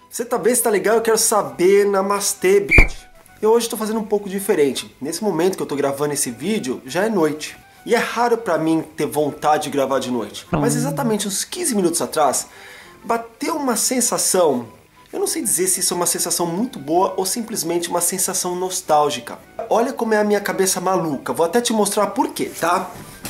Você tá bem? Você tá legal? Eu quero saber, namastê, bitch. Eu hoje tô fazendo um pouco diferente. Nesse momento que eu tô gravando esse vídeo, já é noite. E é raro pra mim ter vontade de gravar de noite. Mas exatamente uns 15 minutos atrás, bateu uma sensação. Eu não sei dizer se isso é uma sensação muito boa ou simplesmente uma sensação nostálgica. Olha como é a minha cabeça maluca. Vou até te mostrar por quê, tá?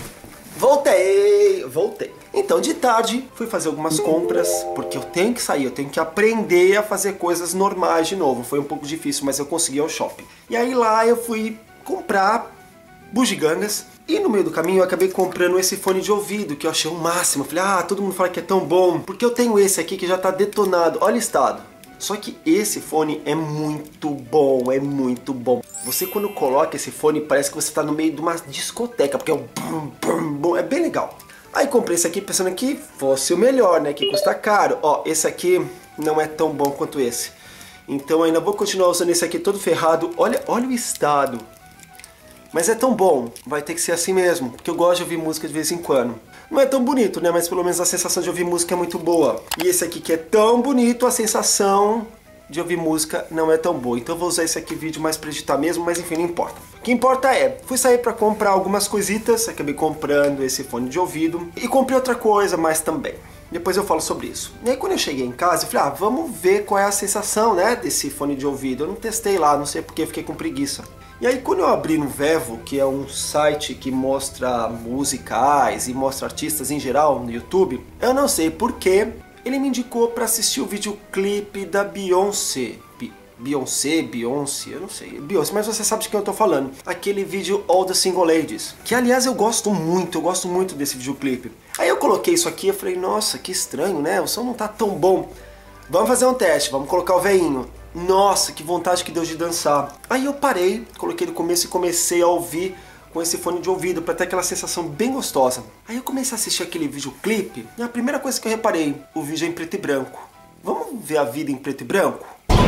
Voltei. Então, de tarde, fui fazer algumas compras, porque eu tenho que sair, eu tenho que aprender a fazer coisas normais de novo. Foi um pouco difícil, mas eu consegui ir ao shopping. E aí lá eu fui comprar bugigangas, e no meio do caminho eu acabei comprando esse fone de ouvido, que eu achei o máximo. Eu falei, todo mundo fala que é tão bom, porque eu tenho esse aqui que já tá detonado, olha o estado. Só que esse fone é muito bom, é muito bom. Você quando coloca esse fone parece que você tá no meio de uma discoteca, porque é o bum, bum, bum, é bem legal. Aí comprei esse aqui pensando que fosse o melhor, né, que custa caro. Ó, esse aqui não é tão bom quanto esse. Então ainda vou continuar usando esse aqui todo ferrado. Olha o estado. Mas é tão bom, vai ter que ser assim mesmo, porque eu gosto de ouvir música de vez em quando. Não é tão bonito, né, mas pelo menos a sensação de ouvir música é muito boa. E esse aqui que é tão bonito, a sensação de ouvir música não é tão boa. Então eu vou usar esse aqui vídeo mais pra editar mesmo, mas enfim, não importa. O que importa é, fui sair pra comprar algumas coisitas, acabei comprando esse fone de ouvido e comprei outra coisa mais também. Depois eu falo sobre isso. E aí quando eu cheguei em casa, eu falei, vamos ver qual é a sensação, né, desse fone de ouvido. Eu não testei lá, não sei porque, fiquei com preguiça. E aí quando eu abri no Vevo, que é um site que mostra musicais e mostra artistas em geral no YouTube, eu não sei porquê, ele me indicou para assistir o videoclipe da Beyoncé. Beyoncé, eu não sei. Beyoncé, mas você sabe de quem eu tô falando. Aquele vídeo All the Single Ladies. Que aliás eu gosto muito desse videoclipe. Aí eu coloquei isso aqui e falei, nossa, que estranho, né? O som não tá tão bom. Vamos fazer um teste, vamos colocar o veinho. Nossa, que vontade que deu de dançar. Aí eu parei, coloquei no começo e comecei a ouvir com esse fone de ouvido para ter aquela sensação bem gostosa. Aí eu comecei a assistir aquele videoclipe e a primeira coisa que eu reparei, o vídeo é em preto e branco. Vamos ver a vida em preto e branco?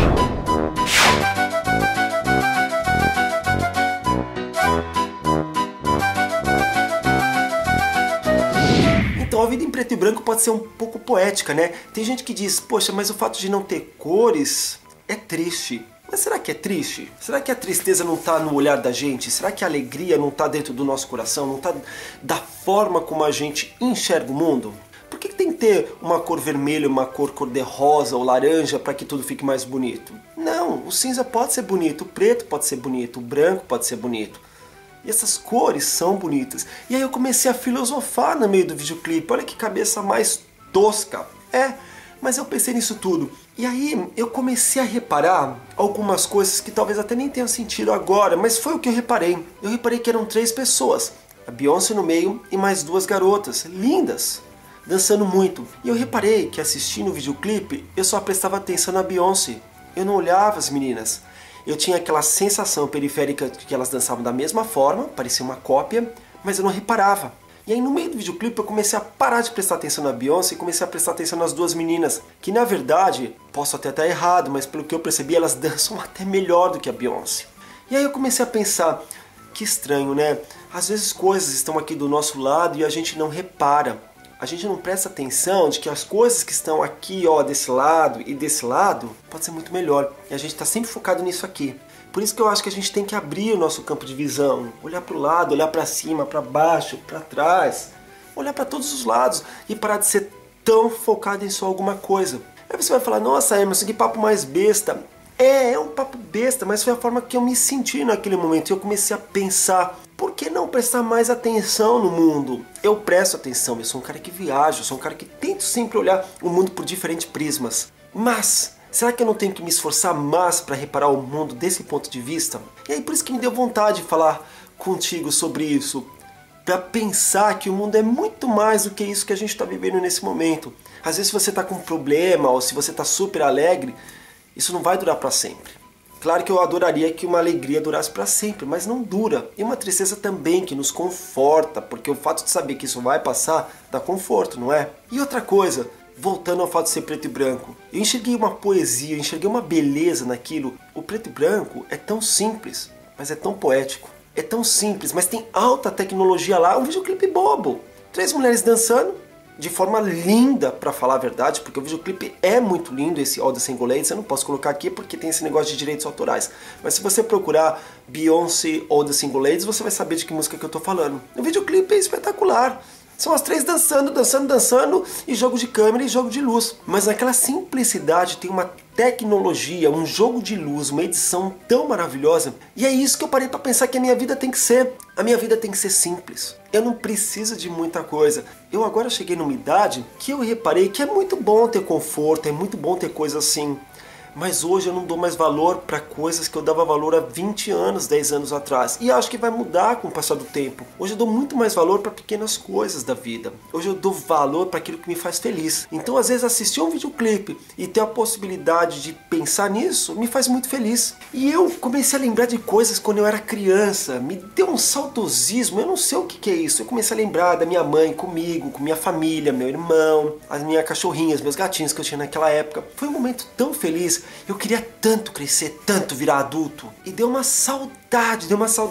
Então a vida em preto e branco pode ser um pouco poética, né? Tem gente que diz, poxa, mas o fato de não ter cores é triste. Mas será que é triste? Será que a tristeza não está no olhar da gente? Será que a alegria não está dentro do nosso coração? Não está da forma como a gente enxerga o mundo? Por que tem que ter uma cor vermelha, uma cor cor-de-rosa ou laranja para que tudo fique mais bonito? Não, o cinza pode ser bonito, o preto pode ser bonito, o branco pode ser bonito. E essas cores são bonitas. E aí eu comecei a filosofar no meio do videoclipe. Olha que cabeça mais tosca. Mas eu pensei nisso tudo. E aí eu comecei a reparar algumas coisas que talvez até nem tenham sentido agora, mas foi o que eu reparei. Eu reparei que eram 3 pessoas. A Beyoncé no meio e mais 2 garotas, lindas, dançando muito. E eu reparei que assistindo o videoclipe, eu só prestava atenção na Beyoncé. Eu não olhava as meninas. Eu tinha aquela sensação periférica de que elas dançavam da mesma forma, parecia uma cópia, mas eu não reparava. E aí no meio do videoclipe eu comecei a parar de prestar atenção na Beyoncé e comecei a prestar atenção nas 2 meninas, que na verdade, posso até estar errado, mas pelo que eu percebi elas dançam até melhor do que a Beyoncé. E aí eu comecei a pensar, que estranho, né? Às vezes coisas estão aqui do nosso lado e a gente não repara. A gente não presta atenção de que as coisas que estão aqui, ó, desse lado e desse lado, pode ser muito melhor. E a gente está sempre focado nisso aqui. Por isso que eu acho que a gente tem que abrir o nosso campo de visão, olhar para o lado, olhar para cima, para baixo, para trás, olhar para todos os lados e parar de ser tão focado em só alguma coisa. Aí você vai falar, nossa Emerson, que papo mais besta. É um papo besta, mas foi a forma que eu me senti naquele momento. Eu comecei a pensar, por que não prestar mais atenção no mundo? Eu presto atenção, eu sou um cara que viaja, eu sou um cara que tento sempre olhar o mundo por diferentes prismas. Mas será que eu não tenho que me esforçar mais para reparar o mundo desse ponto de vista? E aí por isso que me deu vontade de falar contigo sobre isso. Para pensar que o mundo é muito mais do que isso que a gente está vivendo nesse momento. Às vezes se você está com um problema ou se você está super alegre, isso não vai durar para sempre. Claro que eu adoraria que uma alegria durasse para sempre, mas não dura. E uma tristeza também que nos conforta, porque o fato de saber que isso vai passar dá conforto, não é? E outra coisa, voltando ao fato de ser preto e branco, eu enxerguei uma poesia, eu enxerguei uma beleza naquilo. O preto e branco é tão simples, mas é tão poético. É tão simples, mas tem alta tecnologia lá, um videoclipe bobo. 3 mulheres dançando, de forma linda, pra falar a verdade, porque o videoclipe é muito lindo, esse All the Single Ladies. Eu não posso colocar aqui porque tem esse negócio de direitos autorais, mas se você procurar Beyoncé All the Single Ladies, você vai saber de que música que eu tô falando. O videoclipe é espetacular. São as três dançando, dançando, dançando, e jogo de câmera e jogo de luz. Mas naquela simplicidade tem uma tecnologia, um jogo de luz, uma edição tão maravilhosa. E é isso que eu parei para pensar que a minha vida tem que ser. A minha vida tem que ser simples. Eu não preciso de muita coisa. Eu agora cheguei numa idade que eu reparei que é muito bom ter conforto, é muito bom ter coisas assim. Mas hoje eu não dou mais valor para coisas que eu dava valor há 20 anos, 10 anos atrás. E acho que vai mudar com o passar do tempo. Hoje eu dou muito mais valor para pequenas coisas da vida. Hoje eu dou valor para aquilo que me faz feliz. Então às vezes assistir um videoclipe e ter a possibilidade de pensar nisso me faz muito feliz. E eu comecei a lembrar de coisas quando eu era criança. Me deu um saudosismo, eu não sei o que é isso. Eu comecei a lembrar da minha mãe comigo, com minha família, meu irmão, as minhas cachorrinhas, meus gatinhos que eu tinha naquela época. Foi um momento tão feliz. Eu queria tanto crescer, tanto virar adulto. E deu uma saudade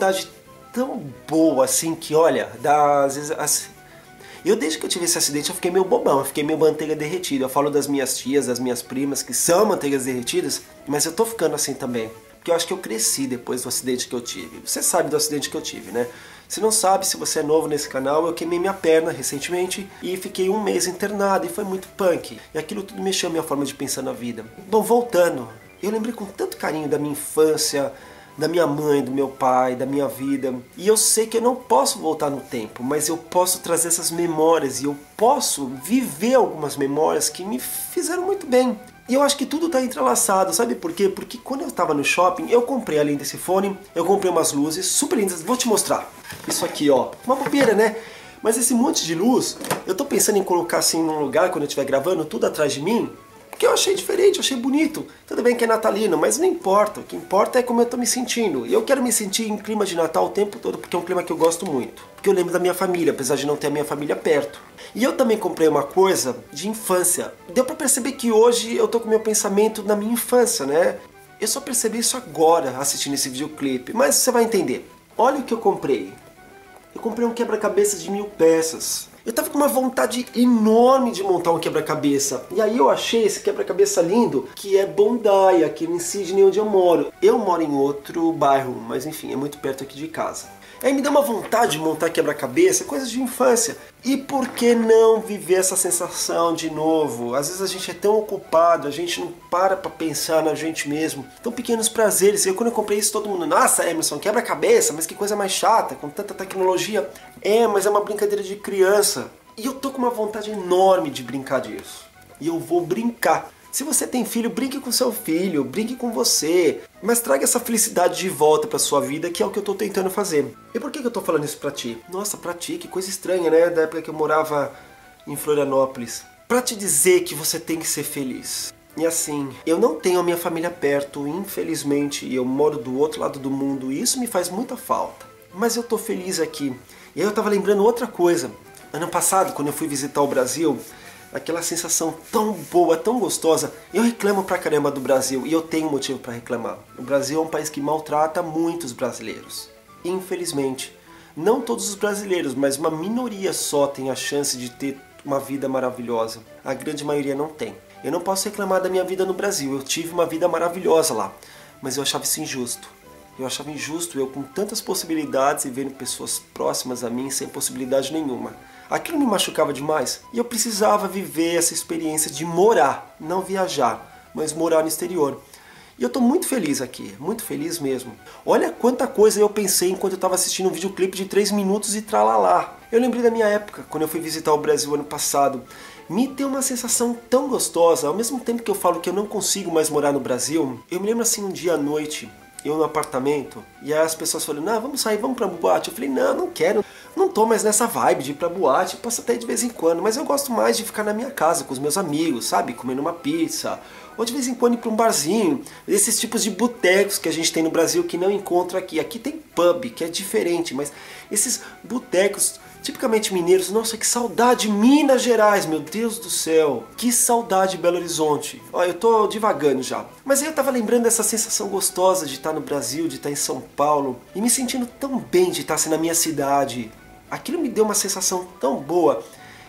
tão boa assim que, olha, às vezes... Eu desde que eu tive esse acidente eu fiquei meio bobão, eu fiquei meio manteiga derretida. Eu falo das minhas tias, das minhas primas, que são manteigas derretidas, mas eu tô ficando assim também. Porque eu acho que eu cresci depois do acidente que eu tive. Você sabe do acidente que eu tive, né? Se não sabe, se você é novo nesse canal, eu queimei minha perna recentemente e fiquei um mês internado e foi muito punk. E aquilo tudo mexeu a minha forma de pensar na vida. Bom, voltando, eu lembrei com tanto carinho da minha infância, da minha mãe, do meu pai, da minha vida. E eu sei que eu não posso voltar no tempo, mas eu posso trazer essas memórias e eu posso viver algumas memórias que me fizeram muito bem. E eu acho que tudo está entrelaçado, sabe por quê? Porque quando eu estava no shopping, eu comprei, além desse fone, eu comprei umas luzes super lindas. Vou te mostrar. Isso aqui, ó, uma bobeira, né? Mas esse monte de luz, eu tô pensando em colocar assim num lugar, quando eu estiver gravando, tudo atrás de mim, porque eu achei diferente, eu achei bonito. Tudo bem que é natalino, mas não importa. O que importa é como eu tô me sentindo. E eu quero me sentir em clima de Natal o tempo todo, porque é um clima que eu gosto muito. Porque eu lembro da minha família, apesar de não ter a minha família perto. E eu também comprei uma coisa de infância. Deu pra perceber que hoje eu tô com o meu pensamento na minha infância, né? Eu só percebi isso agora, assistindo esse videoclipe. Mas você vai entender. Olha o que eu comprei. Eu comprei um quebra-cabeças de 1000 peças. Eu tava com uma vontade enorme de montar um quebra-cabeça. E aí eu achei esse quebra-cabeça lindo, que é Bondi, aqui em Sydney, onde eu moro. Eu moro em outro bairro, mas enfim, é muito perto aqui de casa. Aí me deu uma vontade de montar quebra-cabeça, coisas de infância. E por que não viver essa sensação de novo? Às vezes a gente é tão ocupado, a gente não para pra pensar na gente mesmo. Tão pequenos prazeres. Eu quando eu comprei isso, todo mundo, nossa, Emerson, quebra-cabeça, mas que coisa mais chata, com tanta tecnologia. É, mas é uma brincadeira de criança. E eu tô com uma vontade enorme de brincar disso. E eu vou brincar. Se você tem filho, brinque com seu filho, brinque com você, mas traga essa felicidade de volta pra sua vida, que é o que eu tô tentando fazer. E por que eu tô falando isso pra ti? Nossa, pra ti, que coisa estranha, né? Da época que eu morava em Florianópolis. Pra te dizer que você tem que ser feliz. E assim, eu não tenho a minha família perto, infelizmente, e eu moro do outro lado do mundo, e isso me faz muita falta. Mas eu tô feliz aqui. E aí eu tava lembrando outra coisa. Ano passado, quando eu fui visitar o Brasil, aquela sensação tão boa, tão gostosa. Eu reclamo pra caramba do Brasil e eu tenho motivo pra reclamar. O Brasil é um país que maltrata muitos brasileiros. Infelizmente, não todos os brasileiros, mas uma minoria só tem a chance de ter uma vida maravilhosa. A grande maioria não tem. Eu não posso reclamar da minha vida no Brasil. Eu tive uma vida maravilhosa lá, mas eu achava isso injusto. Eu achava injusto eu com tantas possibilidades e vendo pessoas próximas a mim sem possibilidade nenhuma. Aquilo me machucava demais e eu precisava viver essa experiência de morar, não viajar, mas morar no exterior. E eu tô muito feliz aqui, muito feliz mesmo. Olha quanta coisa eu pensei enquanto eu estava assistindo um videoclipe de 3 minutos e tralalá. Eu lembrei da minha época, quando eu fui visitar o Brasil ano passado. Me deu uma sensação tão gostosa, ao mesmo tempo que eu falo que eu não consigo mais morar no Brasil. Eu me lembro assim um dia à noite, eu no apartamento, e aí as pessoas falando, vamos sair, vamos pra boate. Eu falei, não quero, não tô mais nessa vibe de ir pra boate, posso até ir de vez em quando, mas eu gosto mais de ficar na minha casa com os meus amigos, sabe, comendo uma pizza, ou de vez em quando ir pra um barzinho, esses tipos de botecos que a gente tem no Brasil que não encontra aqui. Aqui tem pub, que é diferente, mas esses botecos tipicamente mineiros, nossa, que saudade, Minas Gerais, meu Deus do céu, que saudade Belo Horizonte. Ó, eu tô divagando já. Mas aí eu tava lembrando dessa sensação gostosa de estar no Brasil, de estar em São Paulo, e me sentindo tão bem de estar assim na minha cidade. Aquilo me deu uma sensação tão boa.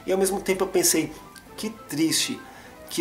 E ao mesmo tempo eu pensei, que triste, que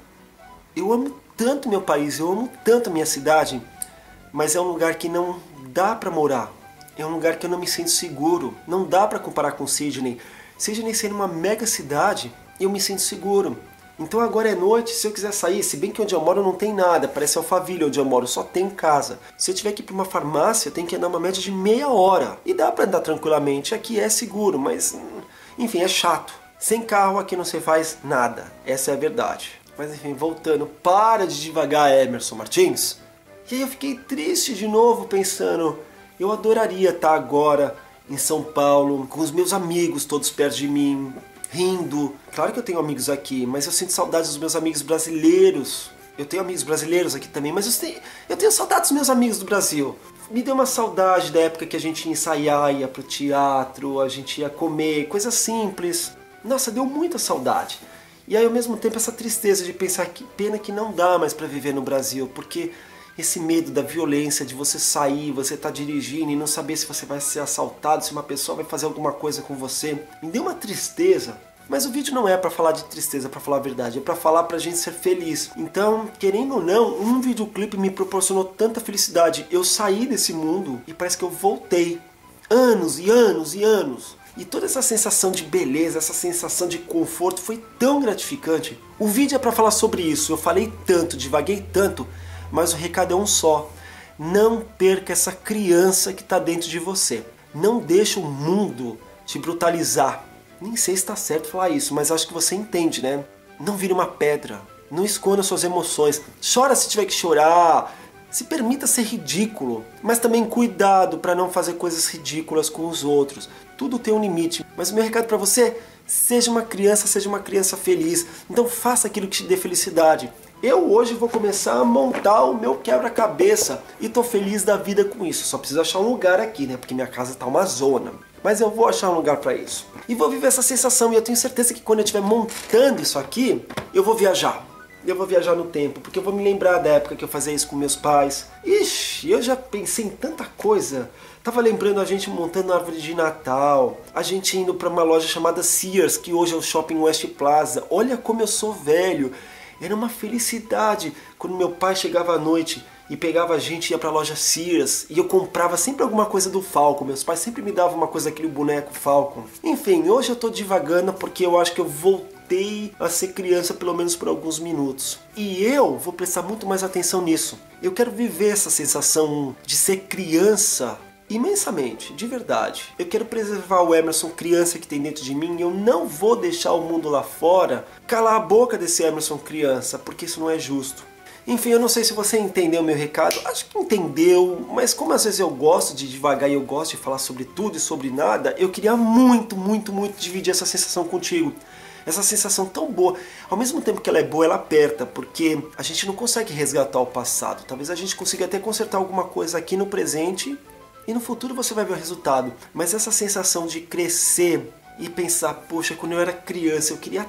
eu amo tanto meu país, eu amo tanto minha cidade, mas é um lugar que não dá pra morar. É um lugar que eu não me sinto seguro. Não dá pra comparar com Sydney. Sydney sendo uma mega cidade, eu me sinto seguro. Então agora é noite, se eu quiser sair, se bem que onde eu moro não tem nada, parece Alphaville onde eu moro, só tem casa. Se eu tiver que ir para uma farmácia, eu tenho que andar uma média de meia hora. E dá para andar tranquilamente, aqui é seguro, mas enfim, é chato. Sem carro aqui não se faz nada, essa é a verdade. Mas enfim, voltando, para de devagar, Emerson Martins. E aí eu fiquei triste de novo, pensando, eu adoraria estar agora em São Paulo, com os meus amigos todos perto de mim, rindo. Claro que eu tenho amigos aqui, mas eu sinto saudades dos meus amigos brasileiros. Eu tenho amigos brasileiros aqui também, mas eu tenho saudades dos meus amigos do Brasil. Me deu uma saudade da época que a gente ia ensaiar, ia pro teatro, a gente ia comer, coisas simples. Nossa, deu muita saudade. E aí ao mesmo tempo essa tristeza de pensar que pena que não dá mais pra viver no Brasil, porque esse medo da violência, de você sair, você tá dirigindo e não saber se você vai ser assaltado, se uma pessoa vai fazer alguma coisa com você. Me deu uma tristeza. Mas o vídeo não é pra falar de tristeza, pra falar a verdade, é pra falar pra gente ser feliz. Então, querendo ou não, um videoclipe me proporcionou tanta felicidade. Eu saí desse mundo e parece que eu voltei. Anos e anos e anos. E toda essa sensação de beleza, essa sensação de conforto foi tão gratificante. O vídeo é pra falar sobre isso. Eu falei tanto, divaguei tanto, mas o recado é um só. Não perca essa criança que está dentro de você. Não deixe o mundo te brutalizar. Nem sei se está certo falar isso, mas acho que você entende, né? Não vire uma pedra. Não esconda suas emoções. Chora se tiver que chorar. Se permita ser ridículo. Mas também cuidado para não fazer coisas ridículas com os outros. Tudo tem um limite. Mas o meu recado para você é: seja uma criança feliz. Então faça aquilo que te dê felicidade. Eu hoje vou começar a montar o meu quebra-cabeça e tô feliz da vida com isso. Só preciso achar um lugar aqui, né? Porque minha casa tá uma zona. Mas eu vou achar um lugar pra isso. E vou viver essa sensação. E eu tenho certeza que quando eu estiver montando isso aqui, eu vou viajar. Eu vou viajar no tempo, porque eu vou me lembrar da época que eu fazia isso com meus pais. Ixi, eu já pensei em tanta coisa. Tava lembrando a gente montando a árvore de Natal, a gente indo pra uma loja chamada Sears, que hoje é o Shopping West Plaza. Olha como eu sou velho. Era uma felicidade quando meu pai chegava à noite e pegava a gente e ia pra loja Sears e eu comprava sempre alguma coisa do Falcon. Meus pais sempre me davam uma coisa daquele boneco Falcon. Enfim, hoje eu tô divagando porque eu acho que eu voltei a ser criança pelo menos por alguns minutos. E eu vou prestar muito mais atenção nisso. Eu quero viver essa sensação de ser criança imensamente, de verdade. Eu quero preservar o Emerson criança que tem dentro de mim. Eu não vou deixar o mundo lá fora calar a boca desse Emerson criança, porque isso não é justo. Enfim, eu não sei se você entendeu o meu recado. Acho que entendeu, mas como às vezes eu gosto de devagar e eu gosto de falar sobre tudo e sobre nada, eu queria muito dividir essa sensação contigo. Essa sensação tão boa. Ao mesmo tempo que ela é boa, ela aperta, porque a gente não consegue resgatar o passado. Talvez a gente consiga até consertar alguma coisa aqui no presente e no futuro você vai ver o resultado. Mas essa sensação de crescer e pensar, poxa, quando eu era criança eu queria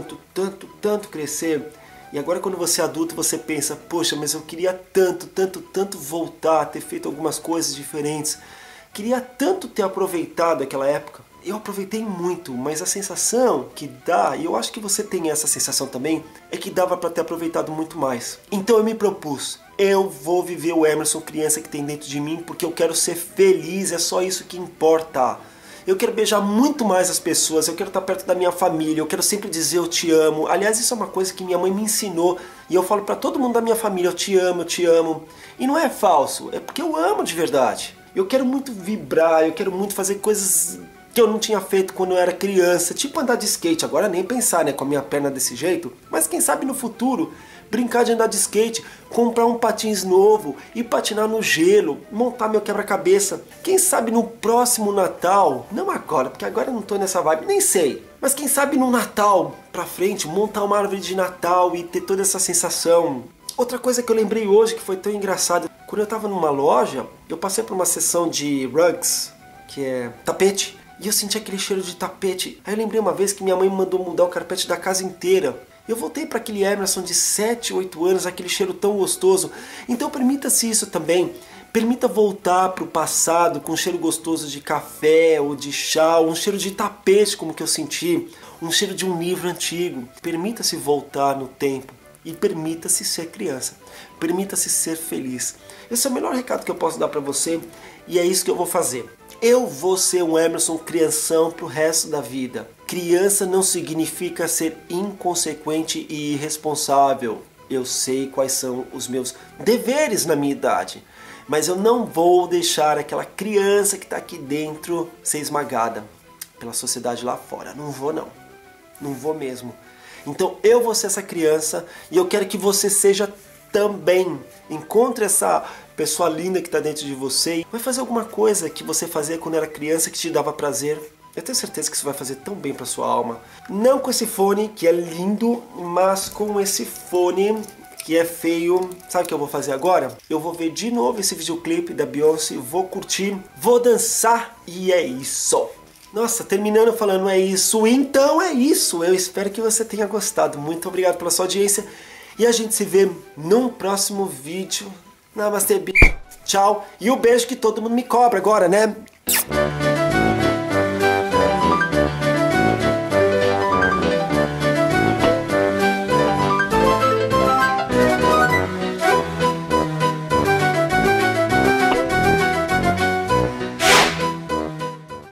tanto crescer. E agora quando você é adulto você pensa, poxa, mas eu queria tanto voltar, ter feito algumas coisas diferentes. Queria tanto ter aproveitado aquela época. Eu aproveitei muito, mas a sensação que dá, e eu acho que você tem essa sensação também, é que dava para ter aproveitado muito mais. Então eu me propus, eu vou viver o Emerson criança que tem dentro de mim, porque eu quero ser feliz, é só isso que importa. Eu quero beijar muito mais as pessoas, eu quero estar perto da minha família, eu quero sempre dizer eu te amo. Aliás, isso é uma coisa que minha mãe me ensinou e eu falo para todo mundo da minha família, eu te amo, eu te amo. E não é falso, é porque eu amo de verdade. Eu quero muito vibrar, eu quero muito fazer coisas que eu não tinha feito quando eu era criança, tipo andar de skate, agora nem pensar, né, com a minha perna desse jeito, mas quem sabe no futuro brincar de andar de skate, comprar um patins novo e patinar no gelo, montar meu quebra-cabeça. Quem sabe no próximo Natal, não agora, porque agora eu não tô nessa vibe, nem sei, mas quem sabe no Natal pra frente, montar uma árvore de Natal e ter toda essa sensação. Outra coisa que eu lembrei hoje que foi tão engraçado, quando eu tava numa loja, eu passei por uma seção de rugs, que é tapete, e eu senti aquele cheiro de tapete. Aí eu lembrei uma vez que minha mãe me mandou mudar o carpete da casa inteira. Eu voltei para aquele Emerson de 7, 8 anos, aquele cheiro tão gostoso. Então permita-se isso também. Permita voltar para o passado com um cheiro gostoso de café ou de chá, ou um cheiro de tapete como que eu senti. um cheiro de um livro antigo. Permita-se voltar no tempo e permita-se ser criança. Permita-se ser feliz. Esse é o melhor recado que eu posso dar para você e é isso que eu vou fazer. Eu vou ser um Emerson crianção pro resto da vida. Criança não significa ser inconsequente e irresponsável. Eu sei quais são os meus deveres na minha idade. Mas eu não vou deixar aquela criança que está aqui dentro ser esmagada pela sociedade lá fora. Não vou não. Não vou mesmo. Então eu vou ser essa criança e eu quero que você seja também. Encontre essa pessoa linda que está dentro de você. Vai fazer alguma coisa que você fazia quando era criança que te dava prazer. Eu tenho certeza que isso vai fazer tão bem para sua alma. Não com esse fone que é lindo, mas com esse fone que é feio. Sabe o que eu vou fazer agora? Eu vou ver de novo esse videoclipe da Beyoncé, vou curtir, vou dançar e é isso. Nossa, terminando falando é isso, então é isso. Eu espero que você tenha gostado. Muito obrigado pela sua audiência e a gente se vê num próximo vídeo. Namastê, tchau. E o beijo que todo mundo me cobra agora, né?